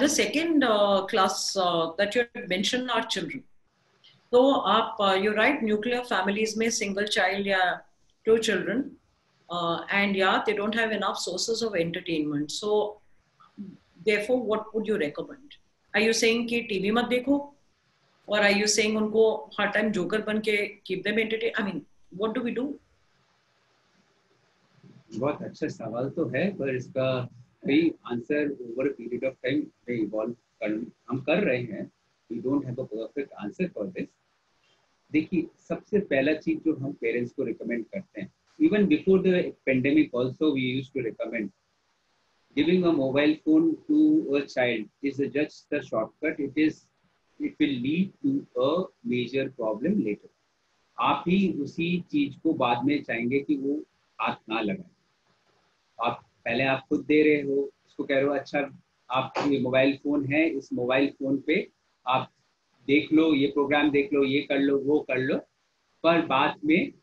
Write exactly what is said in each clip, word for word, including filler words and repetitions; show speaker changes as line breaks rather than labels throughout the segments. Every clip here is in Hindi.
The second uh, class uh, that you had mentioned are children. तो आप यू राइट न्यूक्लियर फैमिलीज में सिंगल चाइल्ड या टू चिल्ड्रन एंड या they don't have enough sources of entertainment, so therefore what would you recommend? Are you saying कि टीवी मत देखो, और आर यू सेइंग उनको हर टाइम जोकर बन के keep them entertain? I mean what do we do?
बहुत अच्छा सवाल तो है, पर इसका कई answer over a period of time में इवॉल्व कर हम कर रहे हैं. We don't have a perfect answer for this. देखिए, सबसे पहला चीज जो हम पेरेंट्स को रिकमेंड करते हैं, even before the pandemic also we used to recommend giving a mobile phone to a child is just the shortcut. It is it will lead to a major problem later. आप ही उसी चीज को बाद में चाहेंगे कि वो हाथ ना लगाए. आप पहले आप खुद दे रहे हो, उसको कह रहे हो अच्छा आप ये मोबाइल फोन है, इस मोबाइल फोन पे आप देख लो, ये प्रोग्राम देख लो, ये कर लो, वो कर लो, पर बाद में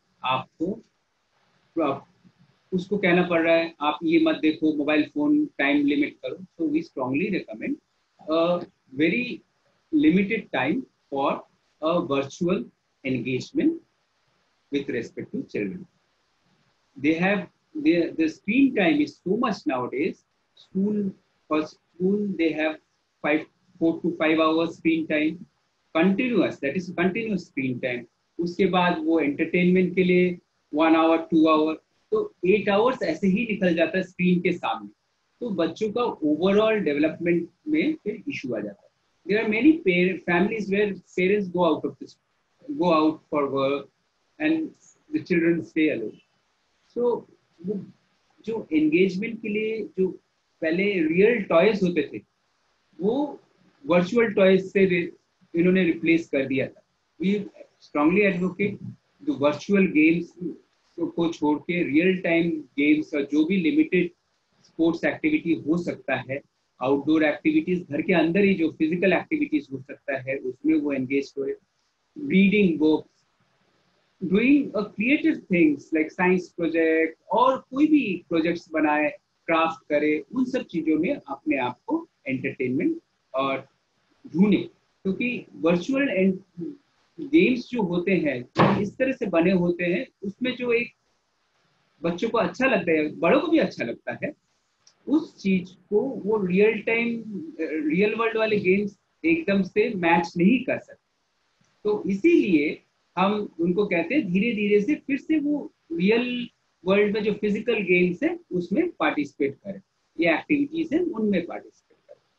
आपको उसको कहना पड़ रहा है आप ये मत देखो, मोबाइल फोन टाइम लिमिट करो. So we strongly recommend a very limited time for a virtual engagement with respect to children. They have the the screen time is so much nowadays. School for school they have five four to five hours screen time continuous. That is continuous screen time. उसके बाद वो entertainment के लिए one hour two hour, तो eight hours ऐसे ही निकल जाता है स्क्रीन के सामने. तो बच्चों का overall development में फिर issue आ जाता है. There are many parent families where parents go out of this go out for work and the children stay alone. So वो जो engagement के लिए जो पहले real toys होते थे, वो virtual toys से इन्होंने replace कर दिया था. We strongly advocate the virtual games को छोड़ के real time games और जो भी limited sports activity हो सकता है, outdoor activities घर के अंदर ही जो physical activities हो सकता है उसमें वो engage हो. Reading books, doing a creative things like science project और कोई भी projects बनाए, craft करे, उन सब चीजों में अपने आप को entertainment और ढूंढे. क्योंकि virtual games जो होते हैं इस तरह से बने होते हैं, उसमें जो एक बच्चों को अच्छा लगता है, बड़ों को भी अच्छा लगता है, उस चीज को वो रियल टाइम रियल वर्ल्ड वाले गेम्स एकदम से मैच नहीं कर सकते. तो इसीलिए हम उनको कहते हैं धीरे धीरे से फिर से वो रियल वर्ल्ड में जो फिजिकल गेम्स है उसमें पार्टिसिपेट करें, ये एक्टिविटीज है उनमें पार्टिसिपेट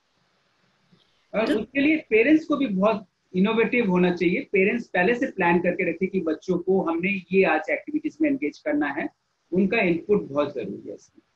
करें. और उसके लिए पेरेंट्स को भी बहुत इनोवेटिव होना चाहिए. पेरेंट्स पहले से प्लान करके रखें कि बच्चों को हमने ये आज एक्टिविटीज में एंगेज करना है. उनका इनपुट बहुत जरूरी है.